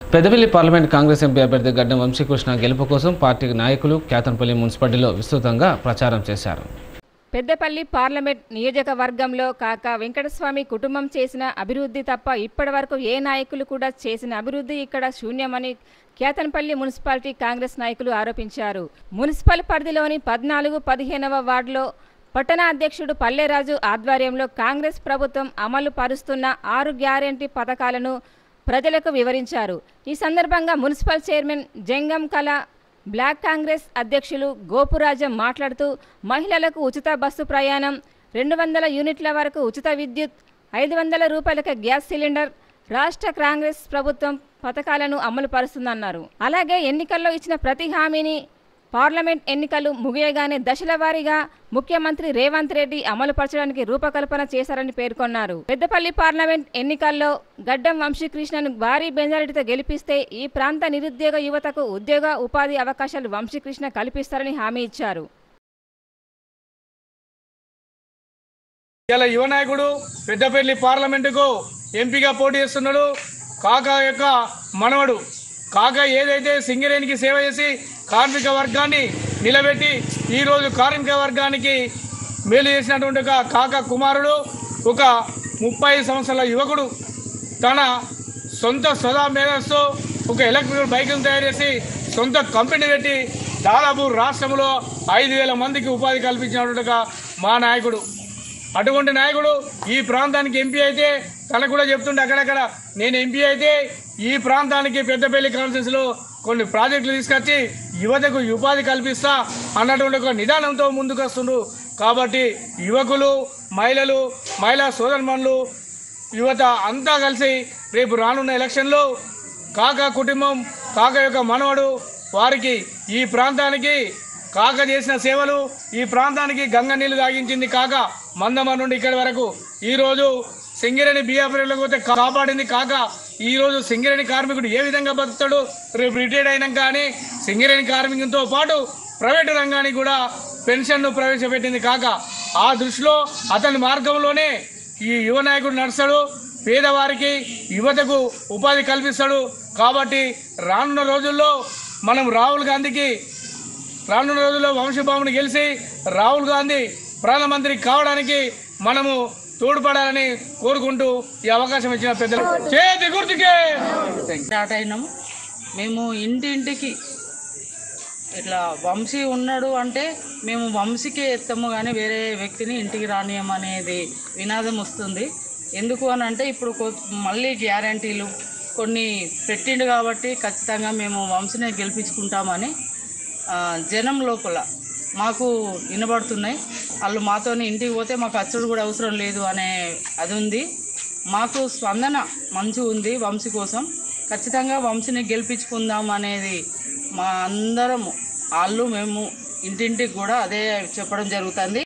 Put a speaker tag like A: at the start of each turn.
A: Peddapalli parliament Congress MP అభ్యర్థి గడ్డం వంశీకృష్ణ గెలుపు కోసం పార్టీ నాయకులు కేతన్పల్లి మున్సిపాలిటీలో విస్తృతంగా ప్రచారం చేశారు.
B: పెద్దపల్లి పార్లమెంట్ నియోజకవర్గంలో కాకా వెంకటస్వామి కుటుంబం చేసిన అభివృద్ధి తప్ప ఇప్పటివరకు ఏ నాయకులు కూడా చేసిన అభివృద్ధి ఇక్కడ శూన్యమని కేతన్పల్లి మున్సిపాలిటీ కాంగ్రెస్ నాయకులు ఆరోపించారు. మున్సిపల్ పరిధిలోని 14, 15వ వార్డులో పట్టణ అధ్యక్షుడు పల్లెరాజు ఆధ్వర్యంలో కాంగ్రెస్ ప్రభుత్వం అమలు పరుస్తున్న 6 గ్యారెంటీ పథకాలను ప్రజలకు వివరించారు. ఈ సందర్భంగా మున్సిపల్ చైర్మన్ జంగం కళ, బ్లాక్ కాంగ్రెస్ అధ్యక్షులు గోపురాజం మాట్లాడుతూ మహిళలకు ఉచిత బస్సు ప్రయాణం, 200 యూనిట్ల వరకు ఉచిత విద్యుత్, 500 రూపాయలకి గ్యాస్ సిలిండర్ రాష్ట్ర కాంగ్రెస్ ప్రభుత్వం పథకాలను అమలు పరుస్తుందన్నారు. అలాగే ఎన్నికల్లో ఇచ్చిన ప్రతి హామీని పార్లమెంట్ ఎన్నికలు ముగియగానే దశల వారీగా ముఖ్యమంత్రి రేవంత్ రెడ్డి అమలు పరచడానికి రూపకల్పన చేశారని పేర్కొన్నారు. పెద్దపల్లి పార్లమెంట్ ఎన్నికల్లో గడ్డం వంశీకృష్ణను భారీ మెజారిటీతో గెలిపిస్తే ఈ ప్రాంత నిరుద్యోగ యువతకు ఉద్యోగ ఉపాధి అవకాశాలు వంశీకృష్ణ కల్పిస్తారని హామీ ఇచ్చారు.
C: యువ నాయకుడు పెద్దపల్లి పార్లమెంటుకు ఎంపీగా పోటీ చేస్తున్నాడు. కాకా యొక్క మనవడు. కాకా ఏదైతే సింగరేణికి సేవ చేసి కార్మిక వర్గాన్ని నిలబెట్టి ఈరోజు కార్మిక వర్గానికి మేలు చేసినటువంటి ఒక కాకా కుమారుడు, ఒక 30 సంవత్సరాల యువకుడు తన సొంత సదా మేధస్సు ఒక ఎలక్ట్రికల్ బైక్ను తయారు చేసి సొంత కంపెనీ పెట్టి దాదాపు రాష్ట్రంలో 5,000 మందికి ఉపాధి కల్పించినటువంటి మా నాయకుడు. అటువంటి నాయకుడు ఈ ప్రాంతానికి ఎంపీ అయితే తనకు కూడా చెప్తుండే అక్కడక్కడ, నేను ఎంపీ అయితే ఈ ప్రాంతానికి పెద్దపల్లి కాన్స్టిట్యూన్సీలో కొన్ని ప్రాజెక్టులు తీసుకొచ్చి యువతకు ఉపాధి కల్పిస్తా అన్నటువంటి ఒక నిదానంతో ముందుకు వస్తుండ్రు. కాబట్టి యువకులు, మహిళలు, మహిళా సోదరుమణులు, యువత అంతా కలిసి రేపు రానున్న ఎలక్షన్లో కాకా కుటుంబం, కాకా యొక్క మనవడు వారికి ఈ ప్రాంతానికి కాక చేసిన సేవలు, ఈ ప్రాంతానికి గంగ నీళ్లు తాగించింది కాక మందమ నుండి ఇక్కడి వరకు. ఈరోజు సింగరేణి బియ్యపులకు పోతే కాపాడింది కాక. ఈరోజు సింగరేణి కార్మికుడు ఏ విధంగా బతుకుతాడు రేపు రిటైర్డ్ అయినాక అని సింగరేణి కార్మికులతో పాటు ప్రైవేటు రంగానికి కూడా పెన్షన్ను ప్రవేశపెట్టింది కాక. ఆ దృష్టిలో అతని మార్గంలోనే ఈ యువ నాయకుడు నడుస్తాడు. పేదవారికి, యువతకు ఉపాధి కల్పిస్తాడు. కాబట్టి రానున్న రోజుల్లో మనం రానున్న రోజుల్లో వంశీబాబుని గెలిచి రాహుల్ గాంధీ ప్రధానమంత్రి కావడానికి మనము తోడ్పడాలని కోరుకుంటూ ఈ అవకాశం ఇచ్చిన పెద్దలు చేతి గుర్తుకే
D: స్టార్ట్ అయినాము. మేము ఇంటింటికి ఇట్లా వంశీ ఉన్నాడు అంటే మేము వంశీకే ఎత్తాము కానీ వేరే వ్యక్తిని ఇంటికి రానియమనేది వినాదం వస్తుంది. ఎందుకు అని అంటే ఇప్పుడు మళ్ళీ గ్యారంటీలు కొన్ని పెట్టిండు కాబట్టి ఖచ్చితంగా మేము వంశీనే గెలిపించుకుంటామని జనం లోపల మాకు వినబడుతున్నాయి. వాళ్ళు మాతోని ఇంటికి పోతే మాకు అచ్చుడు కూడా అవసరం లేదు అనే అది ఉంది. మాకు స్పందన మంచిగా ఉంది. వంశీ కోసం ఖచ్చితంగా వంశీని గెలిపించుకుందాం అనేది మా అందరము, వాళ్ళు మేము ఇంటింటికి కూడా అదే చెప్పడం జరుగుతుంది.